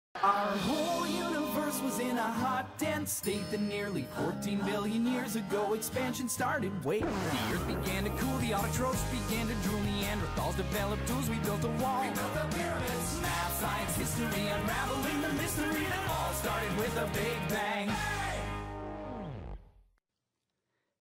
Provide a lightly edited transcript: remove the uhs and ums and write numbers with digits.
Our whole universe was in a hot, dense state that nearly 14 billion years ago expansion started. Wait, the earth began to cool, the autotrophs began to drool, Neanderthals developed tools, we built a wall. We built the pyramids. Math, science, history, unraveling the mystery that all started with a big bang.